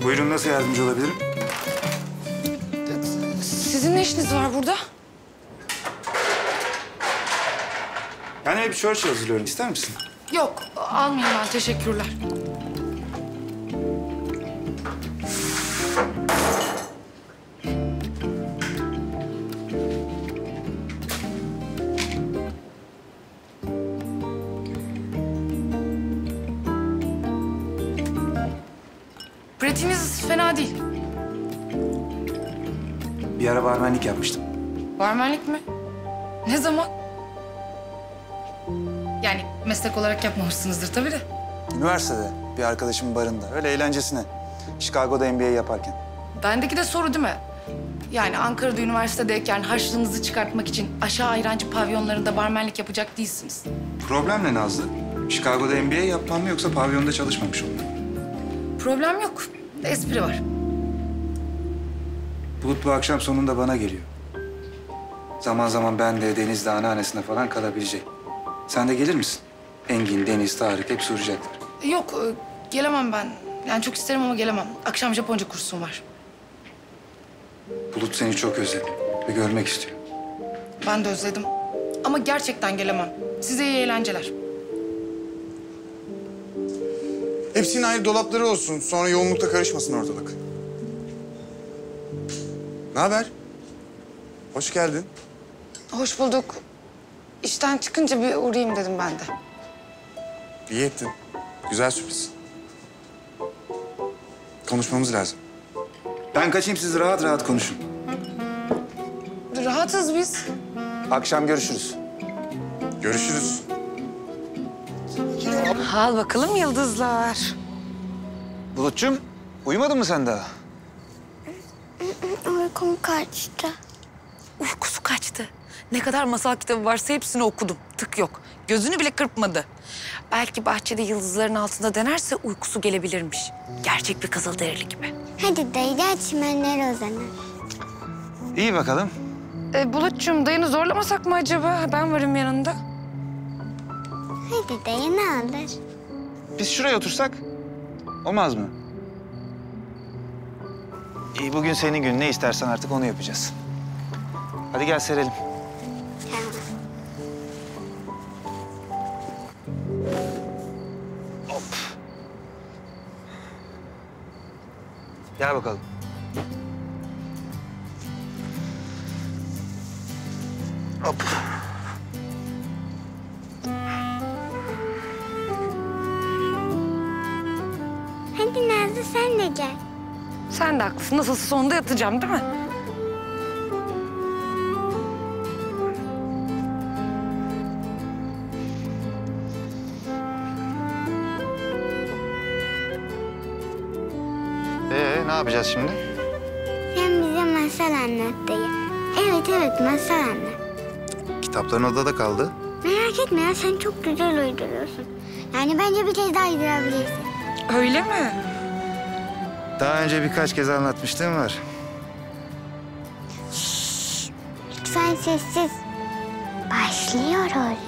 Buyurun, nasıl yardımcı olabilirim? Sizin ne işiniz var burada? Ben bir Churchill hazırlıyorum. İster misin? Yok, almayayım ben. Teşekkürler. Pratiğiniz fena değil. Bir ara barmenlik yapmıştım. Barmenlik mi? Ne zaman? Yani meslek olarak yapmamışsınızdır tabii de. Üniversitede bir arkadaşımın barında. Öyle eğlencesine. Chicago'da MBA yaparken. Bendeki de soru değil mi? Yani Ankara'da üniversitedeyken harçlığınızı çıkartmak için aşağı ayrancı pavyonlarında barmenlik yapacak değilsiniz. Problem ne Nazlı? Chicago'da MBA yapmam mı yoksa pavyonda çalışmamış olmam? Problem yok. Espri var. Bulut bu akşam sonunda bana geliyor. Zaman zaman ben de Deniz'de anneannesine falan kalabilecek. Sen de gelir misin? Engin, Deniz, Tarık hepsi uğrayacaklar. Yok, gelemem ben. Yani çok isterim ama gelemem. Akşam Japonca kursum var. Bulut seni çok özledi ve görmek istiyor. Ben de özledim. Ama gerçekten gelemem. Size iyi eğlenceler. Hepsinin ayrı dolapları olsun. Sonra yoğunlukta karışmasın ortalık. Ne haber? Hoş geldin. Hoş bulduk. İşten çıkınca bir uğrayayım dedim ben de. İyi ettin. Güzel sürpriz. Konuşmamız lazım. Ben kaçayım, siz rahat rahat konuşun. Rahatız biz. Akşam görüşürüz. Görüşürüz. Al bakalım yıldızlar. Bulut'cum, uyumadın mı sen daha? Uykum kaçtı. Uykusu kaçtı. Ne kadar masal kitabı varsa hepsini okudum. Tık yok. Gözünü bile kırpmadı. Belki bahçede yıldızların altında denerse uykusu gelebilirmiş. Gerçek bir kızılderili gibi. Hadi dayı gel çimenlere uzanalım. İyi bakalım. Bulut'cum dayını zorlamasak mı acaba? Ben varım yanında. Hadi dayı ne alır? Biz şuraya otursak olmaz mı? İyi, bugün senin günün. Ne istersen artık onu yapacağız. Hadi gel serelim. Tamam. Hop. Gel bakalım. Hop. Hadi Nazlı sen de gel. Sen de haklısın. Nasılsa sonunda yatacağım değil mi? Ne yapacağız şimdi? Sen bize masal anlat dayı. Evet masal anlat. Kitapların odada kaldı. Merak etme ya sen çok güzel uyduruyorsun. Yani bence bir kez daha uydurabilirsin. Öyle mi? Daha önce birkaç kez anlatmışlığım var. Lütfen sessiz. Başlıyoruz.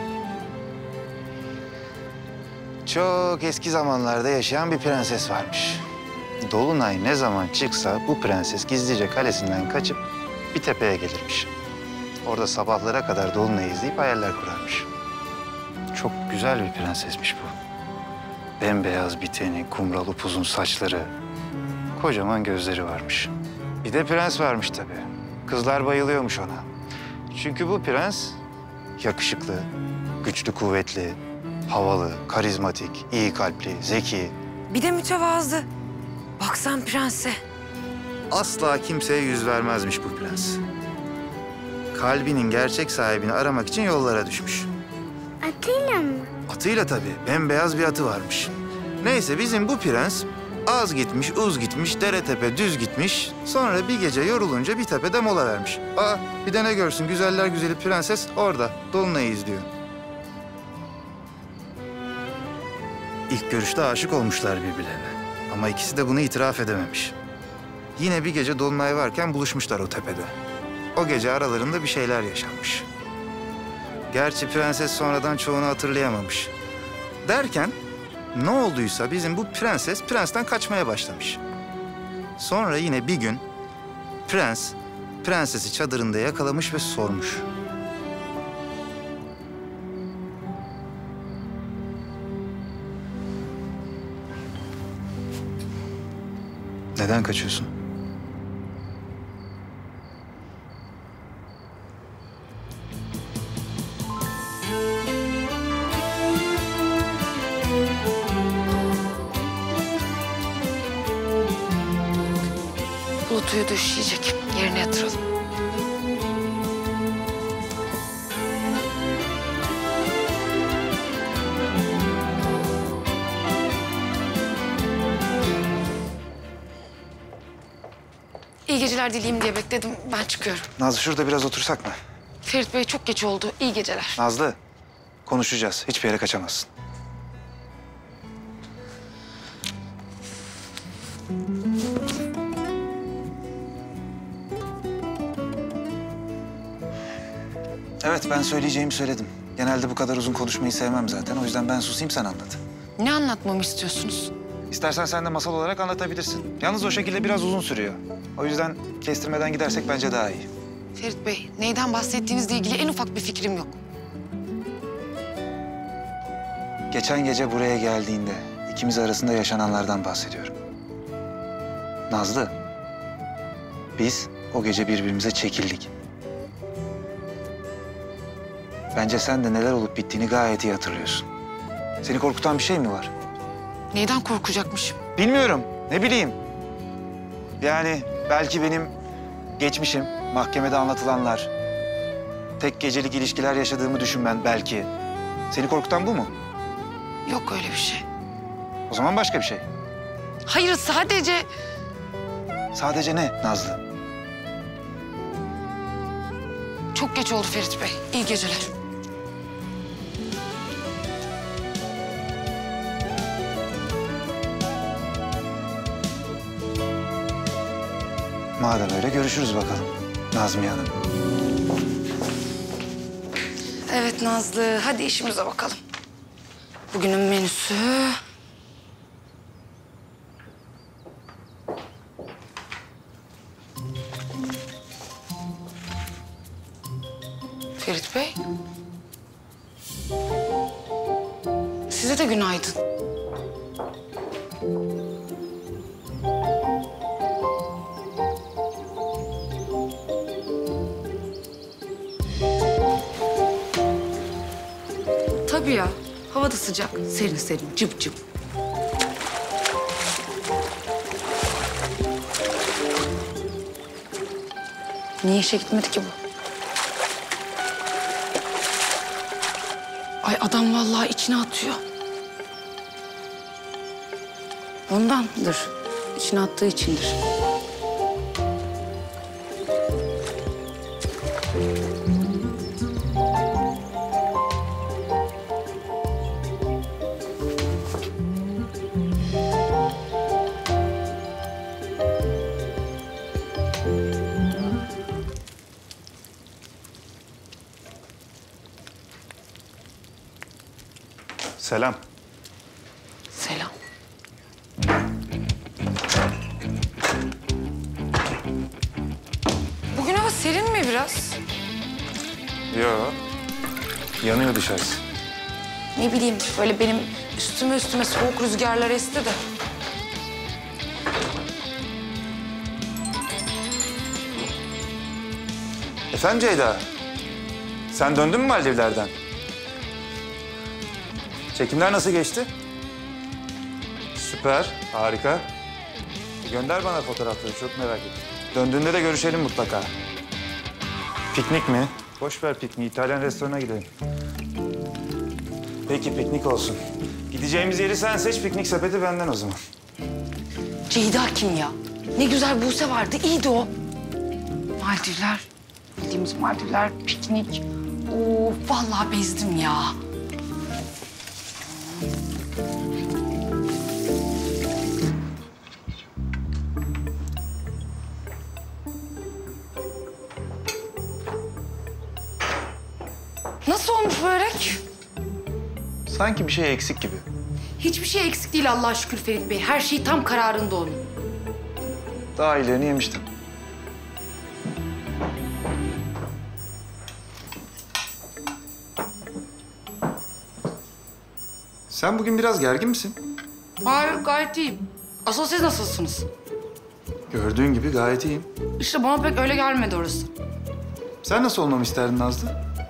Çok eski zamanlarda yaşayan bir prenses varmış. Dolunay ne zaman çıksa bu prenses gizlice kalesinden kaçıp bir tepeye gelirmiş. Orada sabahlara kadar Dolunay'ı izleyip hayaller kurarmış. Çok güzel bir prensesmiş bu. Bembeyaz bir teni, kumral upuzun saçları, kocaman gözleri varmış. Bir de prens varmış tabii. Kızlar bayılıyormuş ona. Çünkü bu prens yakışıklı, güçlü, kuvvetli, havalı, karizmatik, iyi kalpli, zeki. Bir de mütevazı. Bak sen prense. Asla kimseye yüz vermezmiş bu prens. Kalbinin gerçek sahibini aramak için yollara düşmüş. Atıyla mı? Atıyla tabii, bembeyaz bir atı varmış. Neyse bizim bu prens az gitmiş, uz gitmiş, dere tepe düz gitmiş. Sonra bir gece yorulunca bir tepede mola vermiş. Bir de ne görsün, güzeller güzeli prenses orada Dolunay'ı izliyor. İlk görüşte aşık olmuşlar birbirlerine. Ama ikisi de bunu itiraf edememiş. Yine bir gece Dolunay varken buluşmuşlar o tepede. O gece aralarında bir şeyler yaşanmış. Gerçi prenses sonradan çoğunu hatırlayamamış. Derken ne olduysa bizim bu prenses prensten kaçmaya başlamış. Sonra yine bir gün prens prensesi çadırında yakalamış ve sormuş. Neden kaçıyorsun? Bulutuyu düşecek. Yerine yatıralım. İyi geceler dileyim diye bekledim. Ben çıkıyorum. Nazlı şurada biraz otursak mı? Ferit Bey çok geç oldu. İyi geceler. Nazlı, konuşacağız. Hiçbir yere kaçamazsın. Evet, ben söyleyeceğimi söyledim. Genelde bu kadar uzun konuşmayı sevmem zaten. O yüzden ben susayım, sen anlat. Ne anlatmamı istiyorsunuz? İstersen sen de masal olarak anlatabilirsin. Yalnız o şekilde biraz uzun sürüyor. O yüzden kestirmeden gidersek bence daha iyi. Ferit Bey, neyden bahsettiğinizle ilgili en ufak bir fikrim yok. Geçen gece buraya geldiğinde ikimiz arasında yaşananlardan bahsediyorum. Nazlı, biz o gece birbirimize çekildik. Bence sen de neler olup bittiğini gayet iyi hatırlıyorsun. Seni korkutan bir şey mi var? Neyden korkacakmışım? Bilmiyorum, ne bileyim. Yani belki benim geçmişim, mahkemede anlatılanlar, tek gecelik ilişkiler yaşadığımı düşünmen belki. Seni korkutan bu mu? Yok öyle bir şey. O zaman başka bir şey. Hayır, sadece... Sadece ne Nazlı? Çok geç oldu Ferit Bey. İyi geceler. Madem öyle görüşürüz bakalım Nazmiye Hanım. Evet Nazlı, hadi işimize bakalım. Bugünün menüsü... Ferit Bey. Size de günaydın. Tabii ya. Hava da sıcak. Serin serin, cıp cıp. Niye işe gitmedi ki bu? Ay adam vallahi içine atıyor. Ondandır. İçine attığı içindir. Selam. Selam. Bugün hava serin mi biraz? Yo. Yanıyor dışarısı. Ne bileyim böyle benim üstüme soğuk rüzgarlar esti de. Efendim Ceyda? Sen döndün mü Maldivler'den? Çekimler nasıl geçti? Süper, harika. Gönder bana fotoğrafları, çok merak ettim. Döndüğünde de görüşelim mutlaka. Piknik mi? Boş ver pikniği, İtalyan restorana gidelim. Peki, piknik olsun. Gideceğimiz yeri sen seç, piknik sepeti benden o zaman. Ceyda kim ya? Ne güzel Buse vardı, iyiydi o. Maldivler, bildiğimiz Maldivler, piknik. Oo, vallahi bezdim ya. Nasıl olmuş börek? Sanki bir şey eksik gibi. Hiçbir şey eksik değil Allah'a şükür Ferit Bey. Her şey tam kararında onun. Daha iyilerini yemiştim. Sen bugün biraz gergin misin? Hayır, gayet iyiyim. Asıl siz nasılsınız? Gördüğün gibi gayet iyiyim. İşte bana pek öyle gelmedi orası. Sen nasıl olmamı isterdin Nazlı?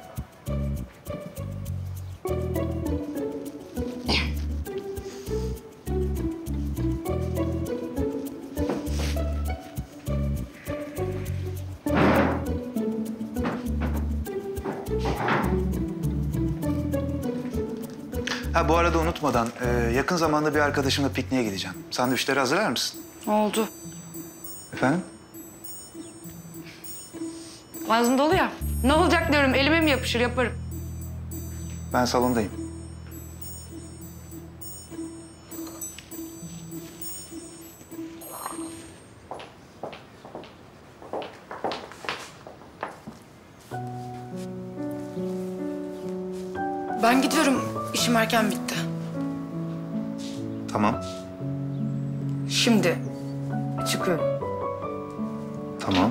Ha bu arada unutmadan yakın zamanda bir arkadaşımla pikniğe gideceğim. Sandviçleri hazırlar mısın? Oldu. Efendim? Ağzım dolu ya. Ne olacak diyorum, elime mi yapışır, yaparım. Ben salondayım. Ben gidiyorum. İşim erken bitti. Tamam. Şimdi çıkıyorum. Tamam.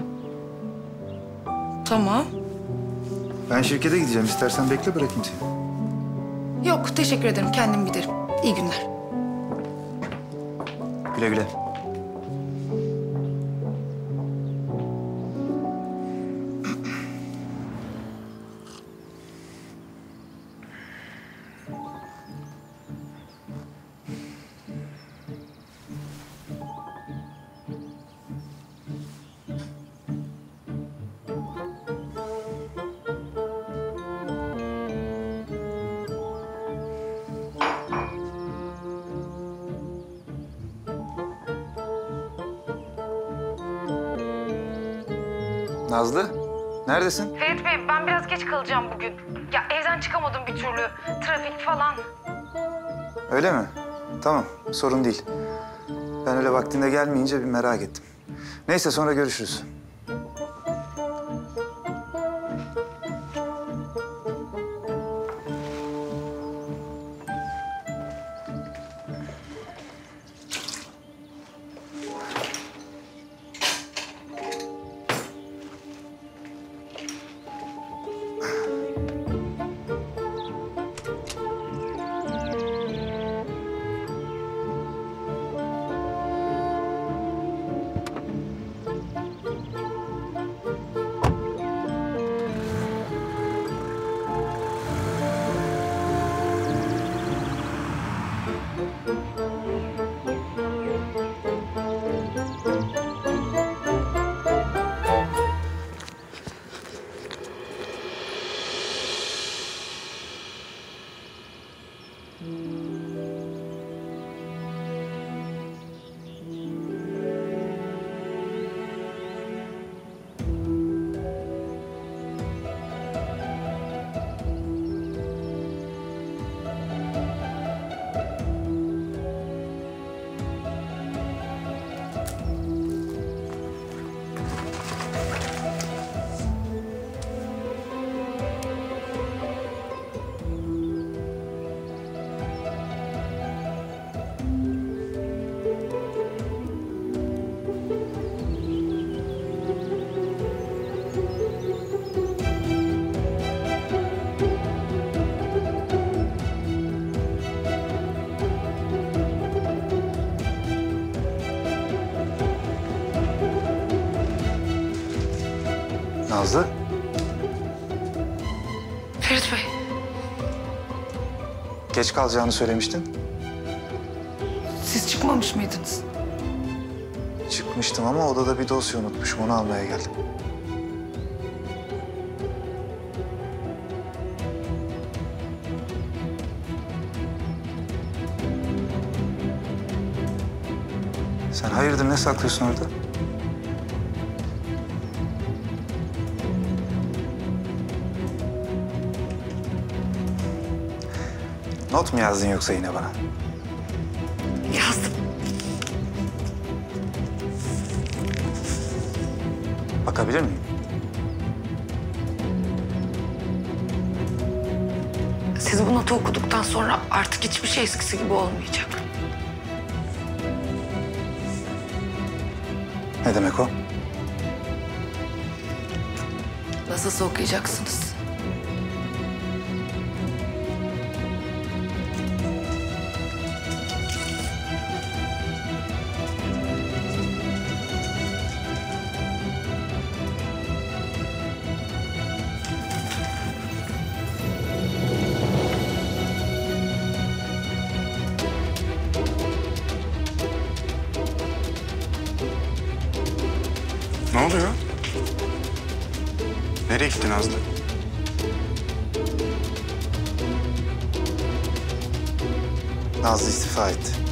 Tamam. Ben şirkete gideceğim. İstersen bekle bırakayım seni. Yok, teşekkür ederim. Kendim giderim. İyi günler. Güle güle. Nazlı, neredesin? Ferit Bey, ben biraz geç kalacağım bugün. Ya evden çıkamadım bir türlü. Trafik falan. Öyle mi? Tamam, sorun değil. Ben öyle vaktinde gelmeyince bir merak ettim. Neyse sonra görüşürüz. Nazlı, Ferit Bey, geç kalacağını söylemiştin. siz çıkmamış mıydınız? Çıkmıştım ama odada bir dosya unutmuşum. Onu almaya geldim. Sen hayırdır ne saklıyorsun orada? Not mu yazdın yoksa yine bana? Yazdım. Bakabilir miyim? Siz bu notu okuduktan sonra artık hiçbir şey eskisi gibi olmayacak. Ne demek o? Nasılsa okuyacaksınız. Ne oluyor? Nereye gittin Nazlı? Nazlı istifa etti.